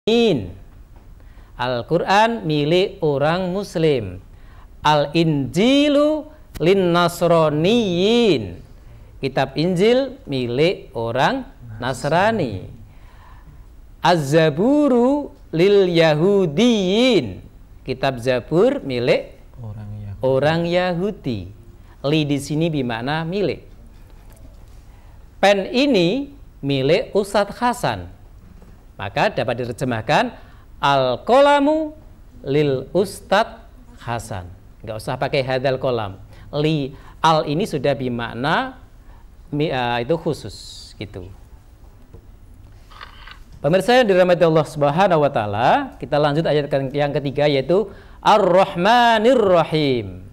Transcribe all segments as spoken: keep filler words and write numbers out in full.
Al-Quran milik orang Muslim. Al-Injilu linnasroniyin. Kitab Injil milik orang Nasrani. Az-Zaburu lil Yahudiyin. Kitab Zabur milik orang Yahudi. Orang Yahudi. Li di sini bermakna milik. Pen ini milik Ustadz Hasan. Maka dapat diterjemahkan al-qolamu lil Ustadz Hasan. Enggak usah pakai hadal kolam. Li al ini sudah bermakna uh, itu khusus gitu. Pemirsa yang dirahmati Allah Subhanahu wa taala, kita lanjut ayat yang ketiga yaitu Ar-Rahmanir Rahim.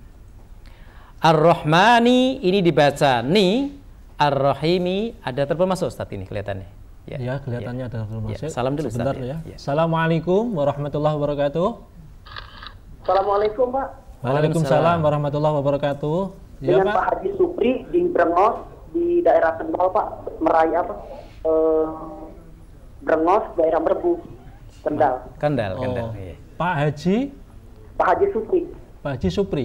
Ar-Rahmani ini dibaca ni, Ar-Rahimi ada termasuk Ustaz ini kelihatannya. Ya, ya kelihatannya ya. Ada termasuk. Ya, salam dulu sebentar Ustaz, ya. ya. Assalamualaikum warahmatullahi wabarakatuh. Assalamualaikum Pak. Waalaikumsalam warahmatullahi wabarakatuh. Ya, dengan Pak. Pak Haji Supri di Brengos di daerah Kendal Pak, Merai apa? Eh, Brengos daerah Merbu, Kendal. Kendal, Oh. Kendal. Iya. Pak Haji. Pak Haji Supri. Pak Haji Supri.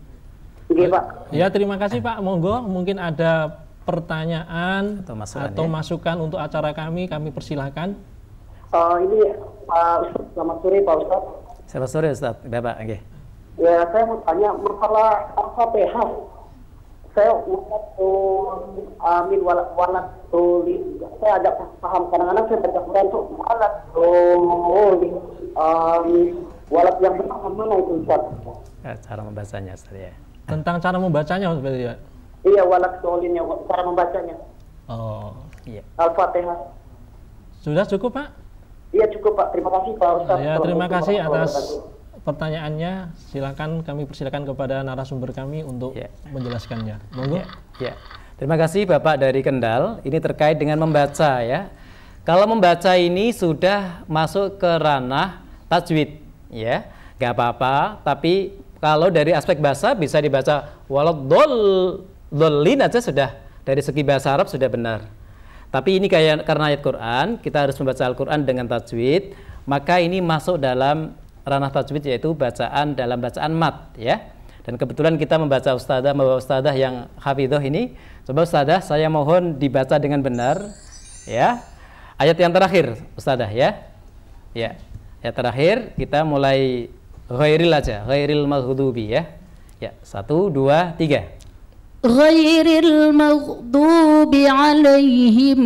Iya Pak. Ya terima kasih Pak. Monggo mungkin ada pertanyaan atau masukan, atau ya? masukan untuk acara kami, kami persilahkan. Uh, ini Pak Ustaz, selamat sore Pak Ustaz. Selamat sore Ustaz, Bapak. Okay. Ya saya mau tanya masalah Al-Fatihah. Saya waktu amin walat walat tulis, saya agak paham kadang-kadang saya baca Quran tuh walat tulis amin walat yang pertama mana itu Ustaz? Cara membacanya Ustaz ya. Tentang cara membacanya Ustaz ya. Iya walat tulisnya cara membacanya. Oh, iya. Al-Fatihah. Sudah cukup Pak? Iya cukup Pak. Terima kasih Pak Ustaz. Ya terima kasih atas pertanyaannya. Silakan kami persilakan kepada narasumber kami untuk ya. menjelaskannya. Monggo. Ya, ya. Terima kasih Bapak dari Kendal. Ini terkait dengan membaca ya. Kalau membaca ini sudah masuk ke ranah tajwid ya. Gak apa-apa, tapi kalau dari aspek bahasa bisa dibaca waladhdallin aja sudah, dari segi bahasa Arab sudah benar. Tapi ini kayak karena ayat Quran, kita harus membaca Al-Quran dengan tajwid, maka ini masuk dalam ranah tajwid yaitu bacaan dalam bacaan mat ya. Dan kebetulan kita membaca ustadzah, membawa ustadzah yang hafidhoh ini. Coba ustadzah saya mohon dibaca dengan benar ya. Ayat yang terakhir ustadzah ya. Ya. Ayat terakhir kita mulai ghairil aja, ghairil maghdubi ya. Ya, satu, dua, tiga. Ghairil maghdubi alaihim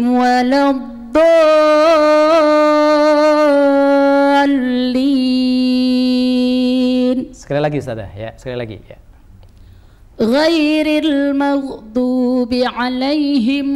waladdallin. Sekali lagi Ustazah ya, sekali lagi ya. Ghairil maghdubi alaihim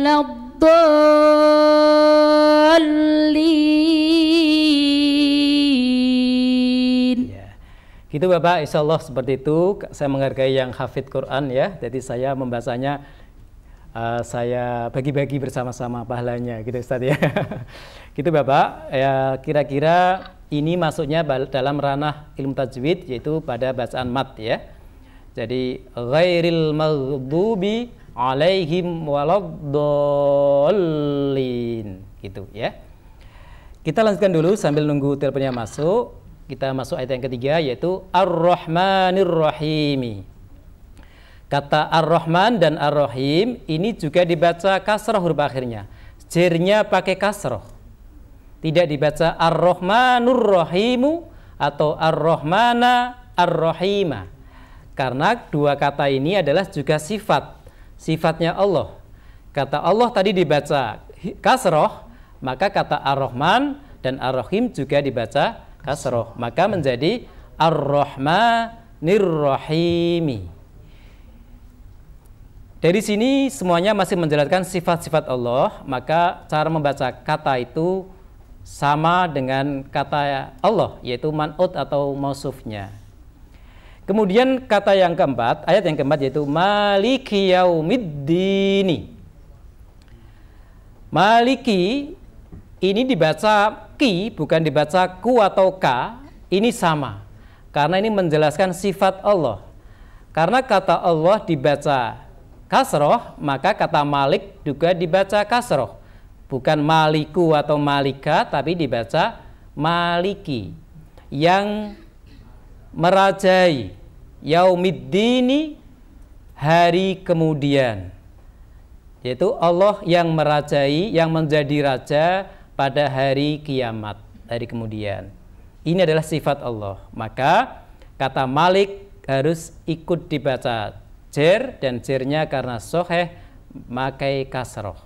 waladdallin. Gitu Bapak, insya Allah seperti itu. Saya menghargai yang hafid Quran ya. Jadi saya membacanya, uh, saya bagi-bagi bersama-sama pahalanya gitu Ustaz ya. Gitu Bapak, ya kira-kira ini masuknya dalam ranah ilmu tajwid yaitu pada bacaan mat ya. Jadi ghairil maghdubi alaihim waladdallin gitu ya. Kita lanjutkan dulu sambil nunggu teleponnya masuk. Kita masuk ayat yang ketiga yaitu Ar-Rahmanir Rahimi. Kata Ar-Rahman dan Ar-Rahim ini juga dibaca kasrah huruf akhirnya. Jirnya pakai kasrah. Tidak dibaca Ar-Rahmanur Rahimu atau Ar-Rahmana Ar-Rahima. Karena dua kata ini adalah juga sifat. Sifatnya Allah. Kata Allah tadi dibaca kasrah, maka kata Ar-Rahman dan Ar-Rahim juga dibaca kasroh, maka menjadi Ar-Rahmanir Rahimi. Dari sini semuanya masih menjelaskan sifat-sifat Allah, maka cara membaca kata itu sama dengan kata Allah, yaitu man'ut atau mausufnya. Kemudian kata yang keempat, ayat yang keempat yaitu Maliki Yaumiddini. Maliki ini dibaca ki, bukan dibaca ku atau ka, ini sama. Karena ini menjelaskan sifat Allah. Karena kata Allah dibaca kasroh, maka kata malik juga dibaca kasroh. Bukan maliku atau malika, tapi dibaca maliki, yang merajai, yaumiddini, hari kemudian. Yaitu Allah yang merajai, yang menjadi raja pada hari kiamat, hari kemudian. Ini adalah sifat Allah. Maka kata Malik harus ikut dibaca jer, dan jernya karena soheh makai kasroh.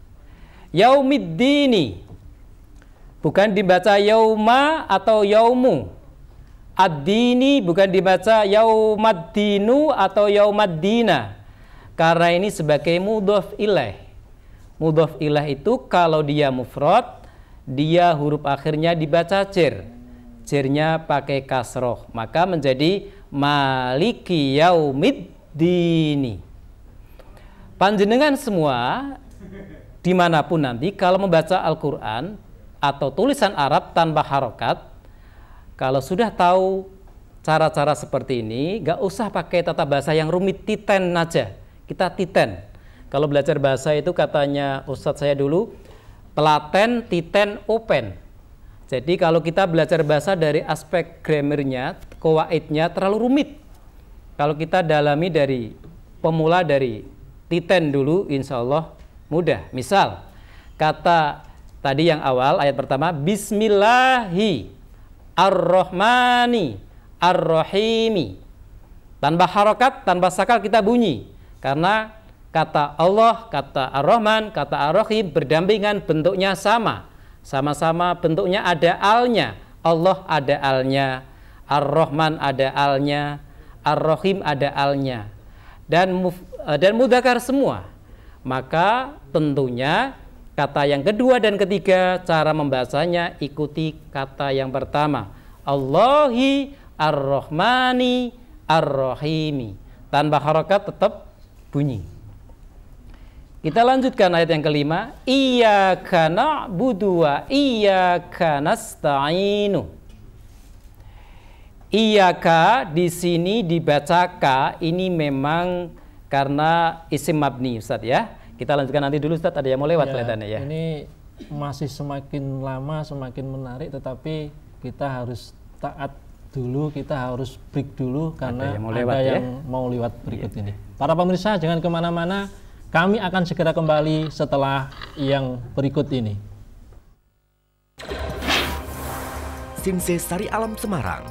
Yaumiddini, bukan dibaca yauma atau yaumu. Ad-dini bukan dibaca yaumaddinu atau yaumaddina, karena ini sebagai mudhof ilaih. Mudhof ilaih itu kalau dia mufrad, dia huruf akhirnya dibaca jer, jernya pakai kasroh, maka menjadi maliki yaumiddini. Panjenengan semua dimanapun nanti kalau membaca Al-Quran atau tulisan Arab tanpa harokat, kalau sudah tahu cara-cara seperti ini, gak usah pakai tata bahasa yang rumit, titen aja. Kita titen. Kalau belajar bahasa itu katanya Ustadz saya dulu, telaten, titen, open. Jadi kalau kita belajar bahasa dari aspek grammarnya, kawaidnya terlalu rumit. Kalau kita dalami dari pemula dari titen dulu, insya Allah mudah. Misal, kata tadi yang awal, ayat pertama, Bismillahi Ar-Rahmani Ar-Rahimi. Tanpa harokat, tanpa sakal kita bunyi. Karena kata Allah, kata Ar-Rahman, kata Ar-Rahim berdampingan, bentuknya sama. Sama-sama bentuknya ada alnya. Allah ada alnya, Ar-Rahman ada alnya, Ar-Rahim ada alnya. Dan, dan mudzakkar semua. Maka tentunya kata yang kedua dan ketiga, cara membacanya ikuti kata yang pertama, Allahi Ar-Rahmani Ar-Rahimi. Tanpa harokat tetap bunyi. Kita lanjutkan ayat yang kelima, Iyyaka na'budu wa iyyaka nasta'inu. Iyyaka di sini dibaca ka, ini memang karena isim mabni, Ustaz ya. Kita lanjutkan nanti dulu, Ustaz, ada yang mau lewat ya, kelihatannya ya. Ini masih semakin lama semakin menarik, tetapi kita harus taat dulu, kita harus break dulu karena ada yang mau lewat, yang ya? mau lewat berikut ya. Ini. Para pemirsa jangan kemana-mana, kami akan segera kembali setelah yang berikut ini. Sinse Sari Alam Semarang.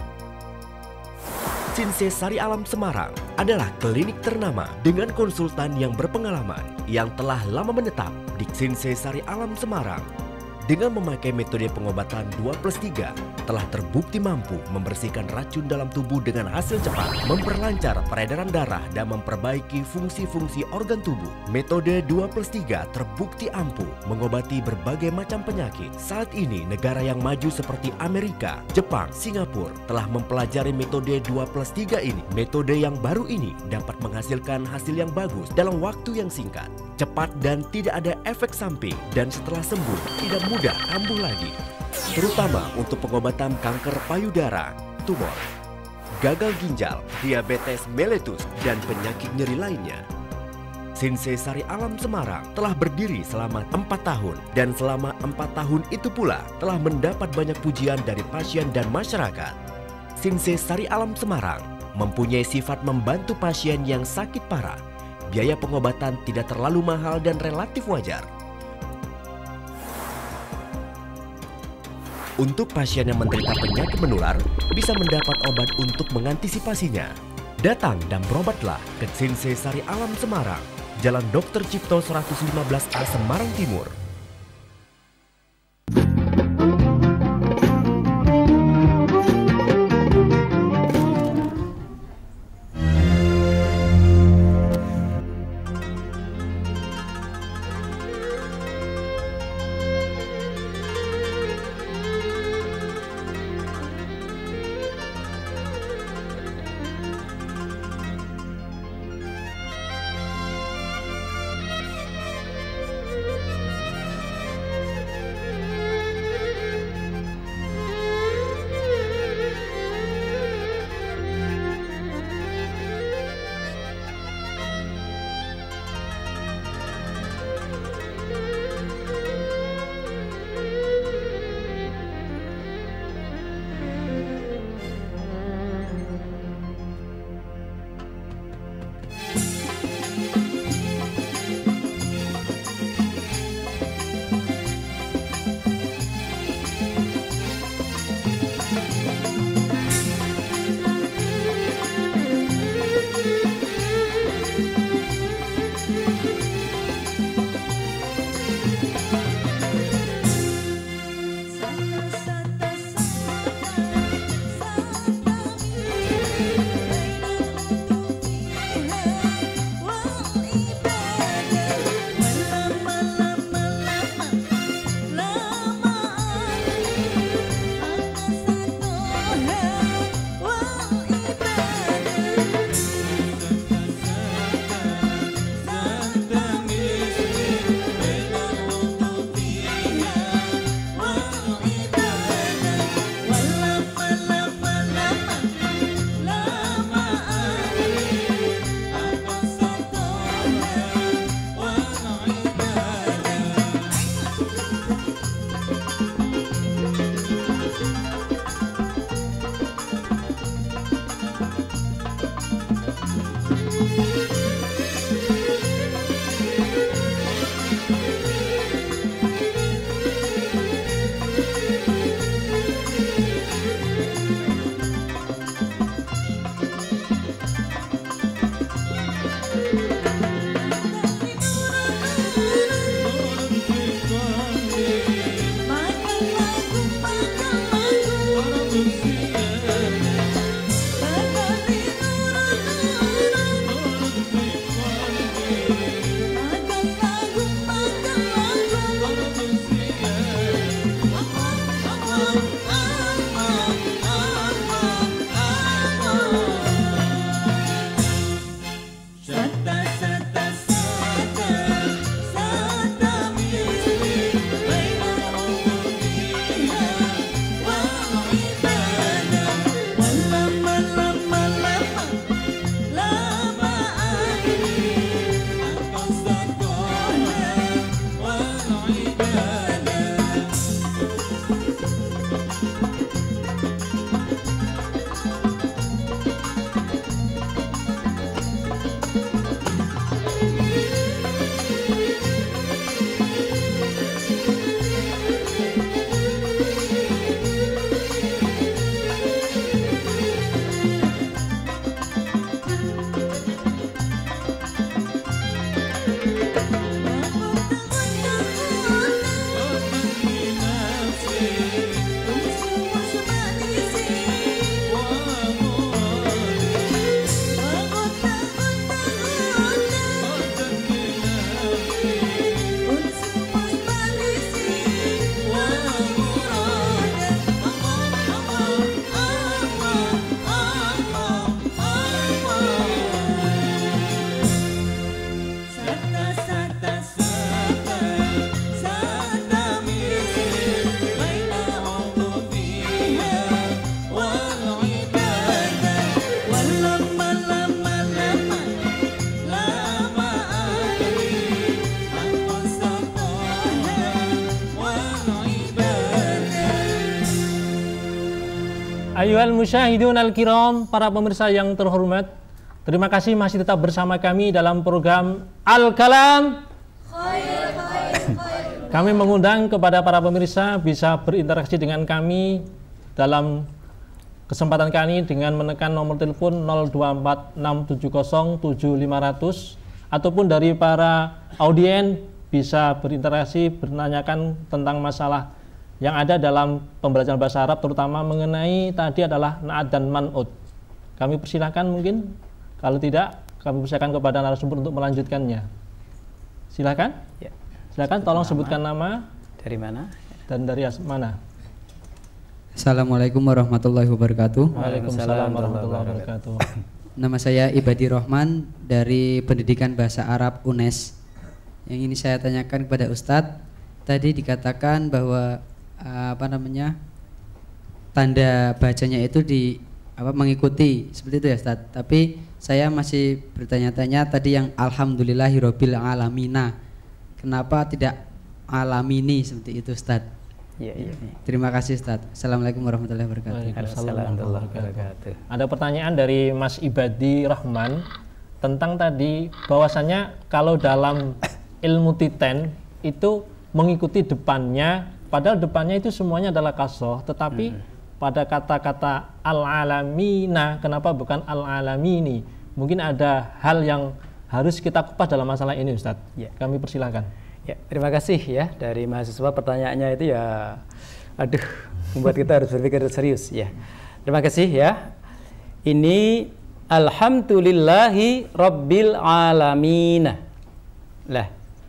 Sinse Sari Alam Semarang adalah klinik ternama dengan konsultan yang berpengalaman yang telah lama menetap di Sinse Sari Alam Semarang. Dengan memakai metode pengobatan dua plus tiga, telah terbukti mampu membersihkan racun dalam tubuh dengan hasil cepat, memperlancar peredaran darah dan memperbaiki fungsi-fungsi organ tubuh. Metode dua plus tiga terbukti ampuh mengobati berbagai macam penyakit. Saat ini negara yang maju seperti Amerika, Jepang, Singapura telah mempelajari metode dua plus tiga ini. Metode yang baru ini dapat menghasilkan hasil yang bagus dalam waktu yang singkat, cepat dan tidak ada efek samping, dan setelah sembuh tidak mudah kambuh lagi, terutama untuk pengobatan kanker payudara, tumor, gagal ginjal, diabetes mellitus, dan penyakit nyeri lainnya. Sinse Sari Alam Semarang telah berdiri selama empat tahun, dan selama empat tahun itu pula telah mendapat banyak pujian dari pasien dan masyarakat. Sinse Sari Alam Semarang mempunyai sifat membantu pasien yang sakit parah. Biaya pengobatan tidak terlalu mahal dan relatif wajar. Untuk pasien yang menderita penyakit menular, bisa mendapat obat untuk mengantisipasinya. Datang dan berobatlah ke Sinse Sari Alam Semarang, Jalan Dokter Cipto seratus lima belas A Semarang Timur. Ayyuhal musyahidun al-kiram, para pemirsa yang terhormat, terima kasih masih tetap bersama kami dalam program Al-Kalam. Kami mengundang kepada para pemirsa bisa berinteraksi dengan kami dalam kesempatan kali ini dengan menekan nomor telepon nol dua empat enam tujuh nol tujuh lima nol nol ataupun dari para audien bisa berinteraksi, bertanyakan tentang masalah yang ada dalam pembelajaran bahasa Arab, terutama mengenai tadi adalah na'at dan man'ut. Kami persilahkan mungkin, kalau tidak kami persilakan kepada narasumber untuk melanjutkannya. Silakan. Ya. Silakan, tolong nama. Sebutkan nama. Dari mana? Dan dari mana? Assalamualaikum warahmatullahi wabarakatuh. Waalaikumsalam warahmatullahi wabarakatuh. Nama saya Ibadi Rohman dari Pendidikan Bahasa Arab U N E S. Yang ini saya tanyakan kepada Ustadz. Tadi dikatakan bahwa apa namanya tanda bacanya itu di apa mengikuti seperti itu ya Ustadz. Tapi saya masih bertanya-tanya tadi yang alhamdulillahirabbil alamina. Kenapa tidak alamini seperti itu Ustadz? Ya, ya. Terima kasih Ustadz. Assalamualaikum warahmatullahi wabarakatuh. Waalaikumsalam. Ada pertanyaan dari Mas Ibadi Rahman tentang tadi bahwasanya kalau dalam ilmu titen itu mengikuti depannya, padahal depannya itu semuanya adalah kasroh, tetapi hmm. pada kata-kata al-alamina, kenapa bukan al-alamini? Mungkin ada hal yang harus kita kupas dalam masalah ini Ustadz. Ya. Kami persilahkan. Ya, terima kasih ya dari mahasiswa, pertanyaannya itu ya, aduh, membuat kita harus berpikir serius ya. Terima kasih ya. Ini alhamdulillahi rabbil alamina. Lah,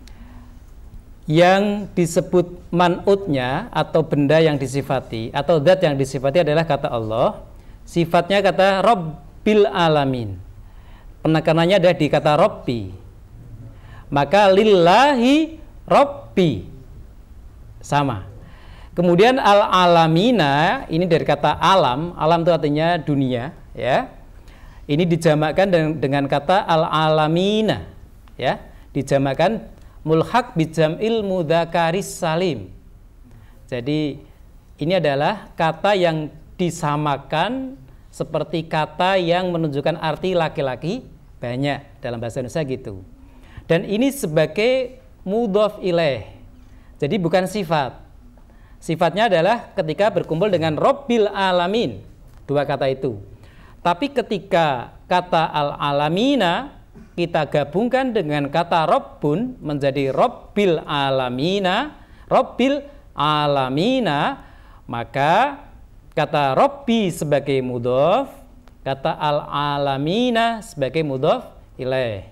yang disebut man'utnya atau benda yang disifati atau zat yang disifati adalah kata Allah. Sifatnya kata Rabbil Alamin. Penekanannya ada di kata Rabbi. Maka lillahi Rabbi sama. Kemudian al-alamina ini dari kata alam. Alam itu artinya dunia ya. Ini dijamakkan dengan, dengan kata al-alamina ya. Dijamakkan mulhaq bijam'il mudzakaris salim. Jadi ini adalah kata yang disamakan seperti kata yang menunjukkan arti laki-laki banyak dalam bahasa Indonesia gitu. Dan ini sebagai mudhof ilaih. Jadi bukan sifat. Sifatnya adalah ketika berkumpul dengan Rabbil Alamin, dua kata itu. Tapi ketika kata al-alamina kita gabungkan dengan kata Rabbun menjadi Rabbil Alamina, Rabbil Alamina, maka kata Rabbi sebagai mudhof, kata Al-Alamina sebagai mudhof ilaih.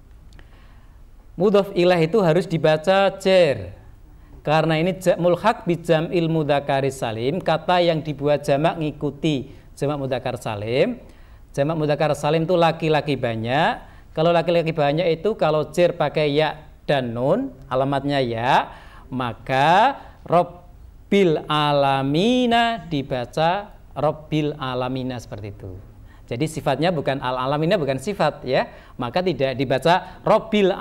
Mudhof ilaih itu harus dibaca jer, karena ini mulhaq bijam'il mudzakaris salim, kata yang dibuat jamak ngikuti jamak mudzakkar salim. Jamak mudzakkar salim itu laki-laki banyak. Kalau laki-laki banyak itu kalau jer pakai ya dan nun, alamatnya ya, maka Rabbil Alamina dibaca Rabbil Alamina seperti itu. Jadi sifatnya bukan al-alamina, bukan sifat ya, maka tidak dibaca Rabbil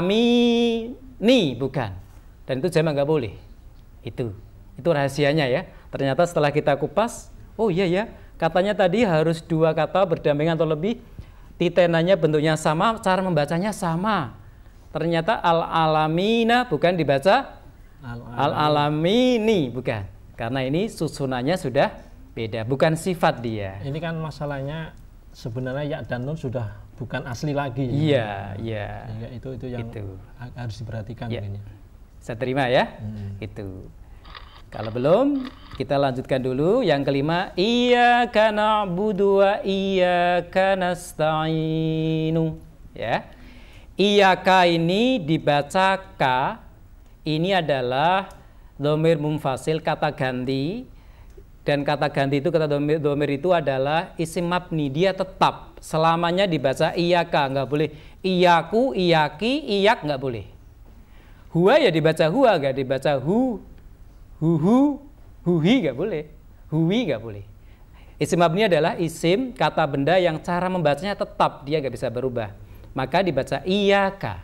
Alamini, bukan. Dan itu jamak nggak boleh. Itu, itu rahasianya ya. Ternyata setelah kita kupas, oh iya ya, katanya tadi harus dua kata berdampingan atau lebih. Titenanya bentuknya sama, cara membacanya sama. Ternyata al-alamina bukan dibaca al-alamini, bukan. Karena ini susunannya sudah beda, bukan sifat dia. Ini kan masalahnya sebenarnya ya dan nun sudah bukan asli lagi. Iya, iya. Ya, itu itu yang itu harus diperhatikan ya. Ini. Saya terima ya. Hmm. Itu. Kalau belum, kita lanjutkan dulu. Yang kelima, iyyaka na'budu wa iyyaka nasta'inu. Ya. Iyyaka ini dibaca ka. Ini adalah dhamir munfasil, kata ganti. Dan kata ganti itu, kata dhamir, dhamir itu adalah isim mabni. Dia tetap selamanya dibaca iyyaka, enggak boleh iyyaku, iyyaki, iyyak, enggak boleh. Huwa ya dibaca huwa, enggak dibaca hu. Huhu, huhi gak boleh, huwi gak boleh. Isim mabni adalah isim kata benda yang cara membacanya tetap, dia gak bisa berubah. Maka dibaca iyyaka.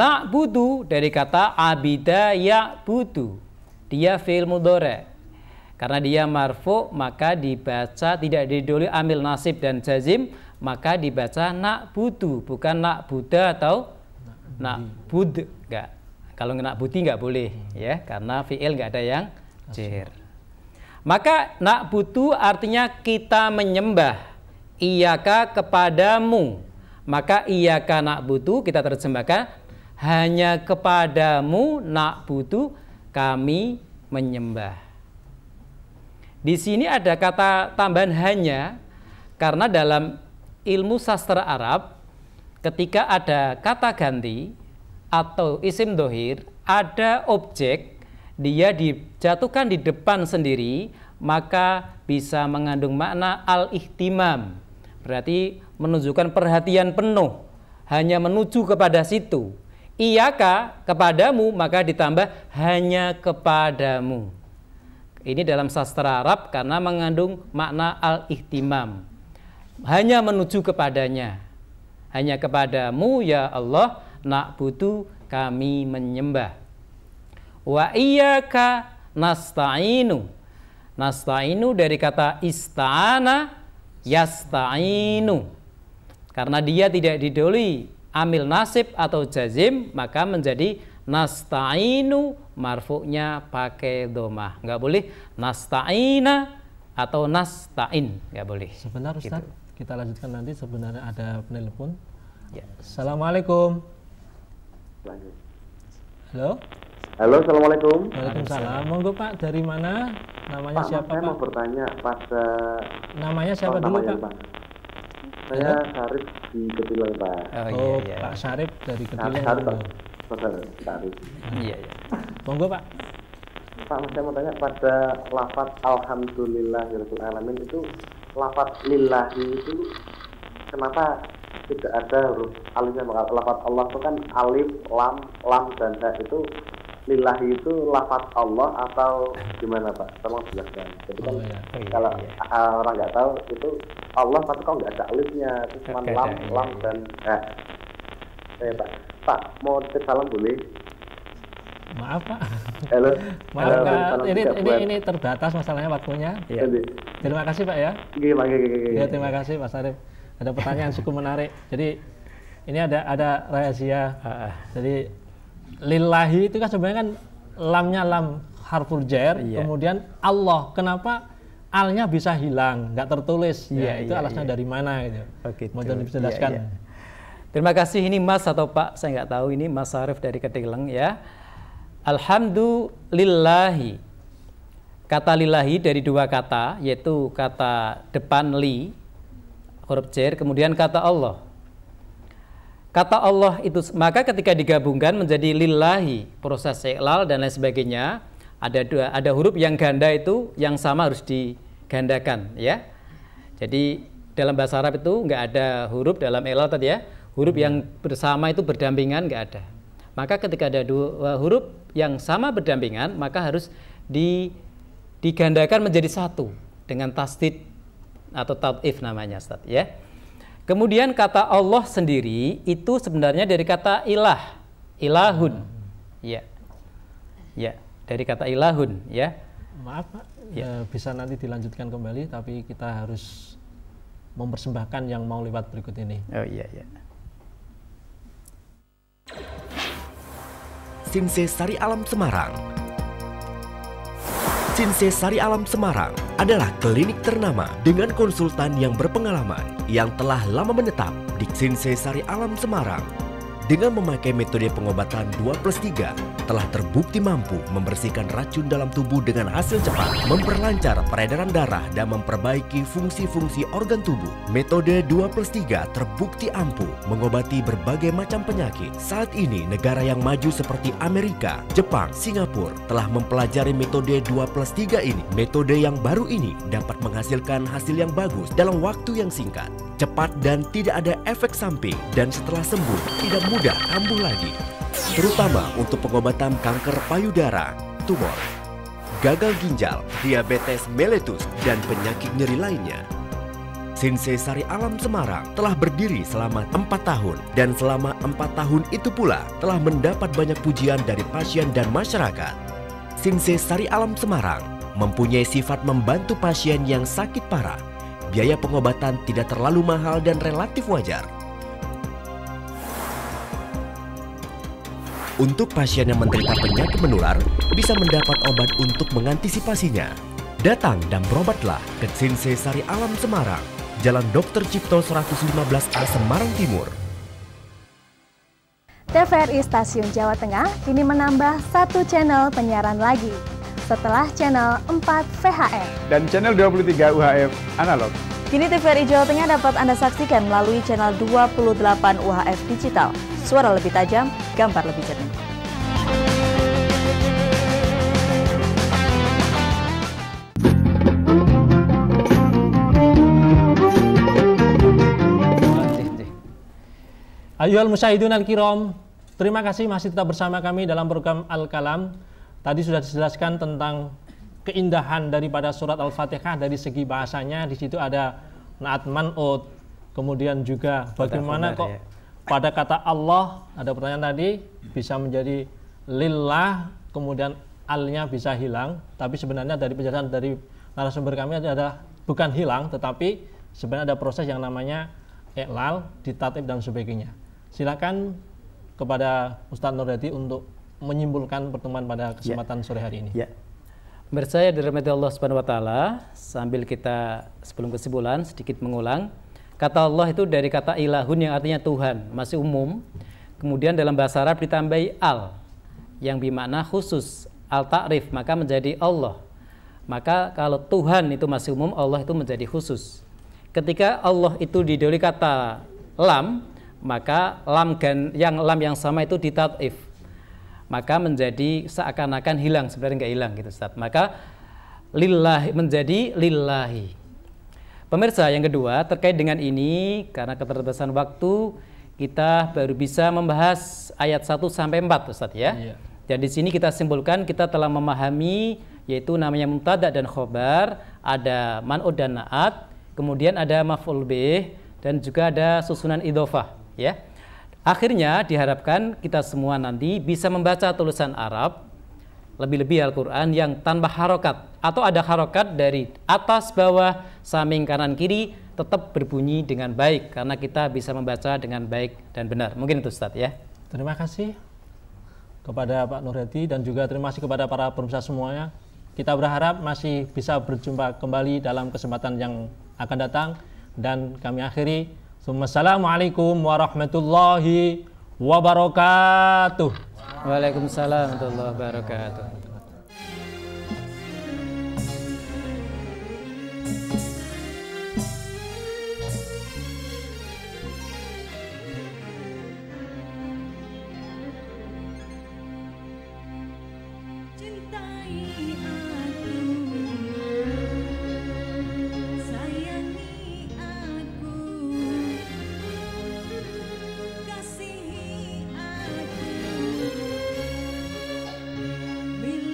Na'budu dari kata abida ya'budu, dia fi'il mudhari'. Karena dia marfu maka dibaca tidak didahului amil nasib dan jazim, maka dibaca na'budu, bukan na'buda atau na'bud. Enggak. Kalau na'budi enggak boleh ya, karena fi'il enggak ada yang jer. Maka na'budu artinya kita menyembah, iyaka kepadamu. Maka iyaka na'budu kita terjemahkan hanya kepadamu na'budu kami menyembah. Di sini ada kata tambahan hanya, karena dalam ilmu sastra Arab ketika ada kata ganti atau isim dohir, ada objek, dia dijatuhkan di depan sendiri, maka bisa mengandung makna al-ihtimam, berarti menunjukkan perhatian penuh, hanya menuju kepada situ. Iyaka kepadamu, maka ditambah hanya kepadamu. Ini dalam sastra Arab karena mengandung makna al-ihtimam, hanya menuju kepadanya. Hanya kepadamu ya Allah na'budu kami menyembah. Wa iyyaka nasta'inu. Nasta'inu dari kata ista'ana yasta'inu. Karena dia tidak didahului amil nasib atau jazim, maka menjadi nasta'inu, marfu'nya pakai domah. Nggak boleh nasta'ina atau nasta'in, nggak boleh. Sebentar Ustaz, gitu. Kita lanjutkan nanti. Sebenarnya ada penelpon. Ya. Assalamualaikum. Halo. Halo, assalamualaikum. Waalaikumsalam. Monggo Pak, dari mana? Namanya Pak, siapa saya Pak? mau bertanya pada. Namanya siapa oh, dulu namanya, Pak? Saya Syarif di Ketilang Pak. Oh, oh iya, iya. Pak Syarif dari Ketilang. Syarif Pak. Syarif. Iya, iya. Monggo Pak. Pak, saya mau tanya pada lafaz alhamdulillahirabbil alamin itu, lafaz lillahi itu kenapa tidak ada huruf alifnya? Lafaz Allah itu kan alif, lam, lam dan ha, itu lillahi itu lafaz Allah atau gimana Pak? Tolong jelaskan. Jadi kan oh, iya. Oh, iya, kalau iya. orang nggak tahu itu Allah tapi kok nggak ada alifnya, itu cuma okay, lam, iya, lam iya. dan ha. Eh Pak, Pak mau titip salam boleh? Maaf Pak. Halo. Maaf Pak. Ini ini ini terbatas masalahnya waktunya. Ya. Terima kasih Pak ya. Iya Pak. Ya, terima kasih Pak Syarif. Ada pertanyaan cukup menarik. Jadi ini ada ada rahasia. Jadi lillahi itu kan sebenarnya kan lamnya lam harful jar, iya. Kemudian Allah. Kenapa alnya bisa hilang, nggak tertulis? Ya, itu iya, alasannya iya. Dari mana gitu. Begitu. Mau dijelaskan. Iya, iya. Terima kasih, ini Mas atau Pak, saya nggak tahu, ini Mas Syarif dari Ketilang ya. Alhamdulillahi. Kata lillahi dari dua kata, yaitu kata depan li, huruf jar, kemudian kata Allah. Kata Allah itu, maka ketika digabungkan menjadi lillahi, proses iqlal dan lain sebagainya, ada dua, ada huruf yang ganda itu yang sama harus digandakan ya. Jadi dalam bahasa Arab itu nggak ada huruf dalam iqlal tadi ya, huruf yang bersama itu berdampingan nggak ada. Maka ketika ada dua huruf yang sama berdampingan, maka harus di, digandakan menjadi satu dengan tasdid atau tad'if namanya Ustaz ya. Kemudian kata Allah sendiri itu sebenarnya dari kata ilah, ilahun, ya, ya dari kata ilahun, ya. Maaf Pak, ya. Bisa nanti dilanjutkan kembali, tapi kita harus mempersembahkan yang mau lewat berikut ini. Oh iya, iya. Sinse Sari Alam Semarang. Sinse Sari Alam Semarang adalah klinik ternama dengan konsultan yang berpengalaman yang telah lama menetap di Sinse Sari Alam Semarang. Dengan memakai metode pengobatan dua plus tiga, telah terbukti mampu membersihkan racun dalam tubuh dengan hasil cepat, memperlancar peredaran darah dan memperbaiki fungsi-fungsi organ tubuh. Metode dua plus tiga terbukti ampuh mengobati berbagai macam penyakit. Saat ini negara yang maju seperti Amerika, Jepang, Singapura telah mempelajari metode dua plus tiga ini. Metode yang baru ini dapat menghasilkan hasil yang bagus dalam waktu yang singkat, cepat dan tidak ada efek samping, dan setelah sembuh tidak mudah kambuh lagi. Terutama untuk pengobatan kanker payudara, tumor, gagal ginjal, diabetes mellitus, dan penyakit nyeri lainnya. Sinse Sari Alam Semarang telah berdiri selama empat tahun, dan selama empat tahun itu pula telah mendapat banyak pujian dari pasien dan masyarakat. Sinse Sari Alam Semarang mempunyai sifat membantu pasien yang sakit parah. Biaya pengobatan tidak terlalu mahal dan relatif wajar. Untuk pasien yang menderita penyakit menular, bisa mendapat obat untuk mengantisipasinya. Datang dan berobatlah ke Tsinshe Sari Alam Semarang, Jalan Dokter Cipto seratus lima belas A Semarang Timur. T V R I Stasiun Jawa Tengah kini menambah satu channel penyiaran lagi setelah channel empat V H F dan channel dua puluh tiga U H F analog. Kini T V R I Jawa Tengah dapat Anda saksikan melalui channel dua puluh delapan U H F digital. Suara lebih tajam, gambar lebih jernih. Ayyuhal musyahidun al-kiram, terima kasih masih tetap bersama kami dalam program Al-Kalam. Tadi sudah dijelaskan tentang keindahan daripada surat Al-Fatihah dari segi bahasanya. Di situ ada naat man'ut, kemudian juga bagaimana kok pada kata Allah, ada pertanyaan tadi, bisa menjadi lillah, kemudian alnya bisa hilang. Tapi sebenarnya dari penjelasan dari narasumber kami adalah bukan hilang, tetapi sebenarnya ada proses yang namanya iklal, ditatib dan sebagainya. Silakan kepada Ustadz Nurhadi untuk menyimpulkan pertemuan pada kesempatan ya. sore hari ini. Ya. Pemirsa yang dirahmati Allah Subhanahu wa taala, sambil kita sebelum kesimpulan sedikit mengulang, kata Allah itu dari kata ilahun yang artinya Tuhan, masih umum. Kemudian dalam bahasa Arab ditambahi al yang bermakna khusus, al-ta'rif, maka menjadi Allah. Maka kalau Tuhan itu masih umum, Allah itu menjadi khusus. Ketika Allah itu didahului kata lam, maka lam gan, yang lam yang sama itu ditat'if, maka menjadi seakan-akan hilang, sebenarnya nggak hilang gitu Ustaz. Maka lillahi menjadi lillahi. Pemirsa, yang kedua terkait dengan ini, karena keterbatasan waktu, kita baru bisa membahas ayat satu sampai empat Ustaz ya. Iya. Dan di sini kita simpulkan kita telah memahami yaitu namanya mubtada dan khobar, ada man'ud dan na'at, kemudian ada maf'ul bih, dan juga ada susunan idhofah ya. Akhirnya diharapkan kita semua nanti bisa membaca tulisan Arab, lebih-lebih Al-Quran yang tanpa harokat, atau ada harokat dari atas bawah, samping kanan kiri, tetap berbunyi dengan baik karena kita bisa membaca dengan baik dan benar. Mungkin itu Ustaz ya. Terima kasih kepada Pak Nurhadi dan juga terima kasih kepada para pemirsa semuanya. Kita berharap masih bisa berjumpa kembali dalam kesempatan yang akan datang, dan kami akhiri. Assalamualaikum warahmatullahi wabarakatuh. Waalaikumsalam warahmatullahi wabarakatuh. Bila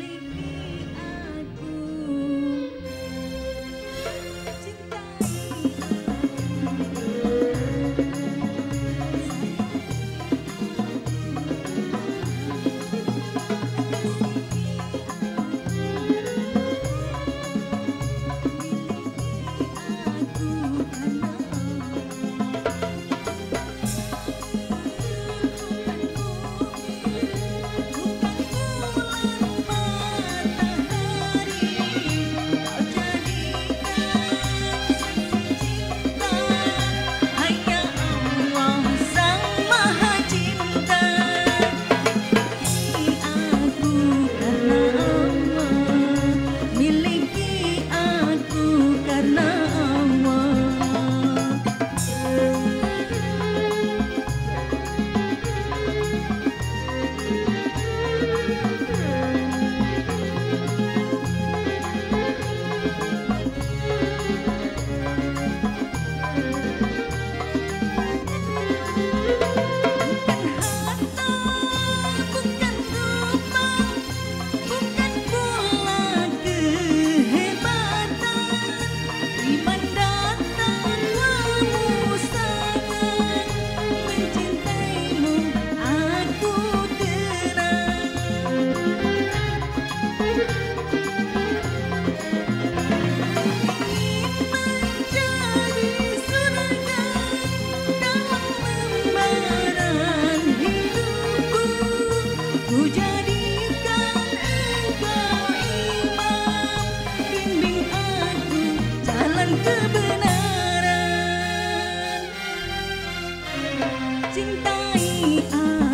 kebenaran. Cintai